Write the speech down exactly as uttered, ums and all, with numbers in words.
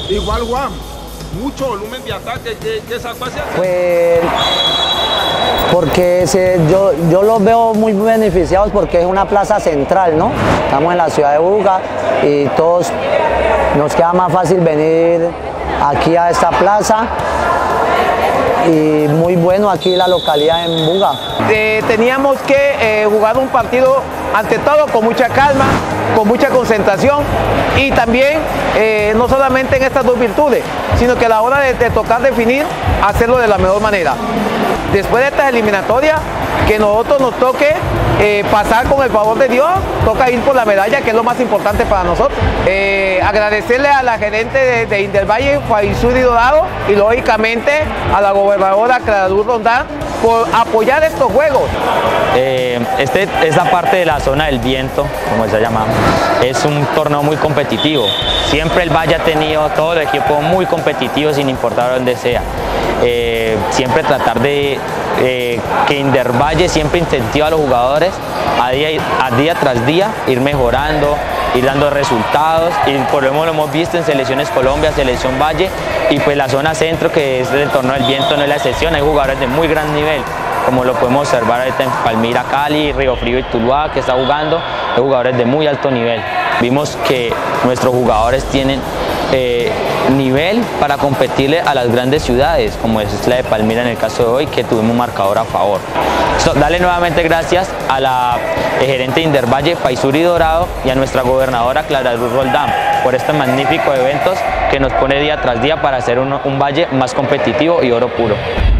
Igual Juan, mucho volumen de ataque, ¿qué, qué sacó hacia acá? Pues porque se, yo, yo los veo muy beneficiados porque es una plaza central, ¿no? Estamos en la ciudad de Buga y todos nos queda más fácil venir aquí a esta plaza y muy bueno aquí la localidad en Buga. Eh, teníamos que eh, jugar un partido ante todo con mucha calma, con mucha concentración y también eh, no solamente en estas dos virtudes, sino que a la hora de, de tocar definir, hacerlo de la mejor manera. Después de estas eliminatorias, que nosotros nos toque eh, pasar con el favor de Dios, toca ir por la medalla, que es lo más importante para nosotros. Eh, agradecerle a la gerente de, de Indelvalle, Faisuri Dorado, y lógicamente a la gobernadora Clara Luz Rondán por apoyar estos juegos. Eh, este, esta parte de la zona del viento, como se llama, es un torneo muy competitivo. Siempre el Valle ha tenido todo el equipo muy competitivo sin importar dónde sea. Eh, siempre tratar de eh, que Indelvalle siempre incentiva a los jugadores a día, a día tras día ir mejorando, ir dando resultados, y por lo menos lo hemos visto en Selecciones Colombia, Selección Valle, y pues la zona centro, que es el torneo del viento, no es la excepción. Hay jugadores de muy gran nivel, como lo podemos observar ahorita en Palmira, Cali, Río Frío y Tuluá, que está jugando, hay jugadores de muy alto nivel. Vimos que nuestros jugadores tienen eh, nivel para competirle a las grandes ciudades, como es la de Palmira en el caso de hoy, que tuvimos un marcador a favor. So, dale nuevamente gracias a la eh, gerente de Indelvalle, Faisuri Dorado, y a nuestra gobernadora Clara Luz Roldán por este magnífico eventos que nos pone día tras día para hacer un, un valle más competitivo y oro puro.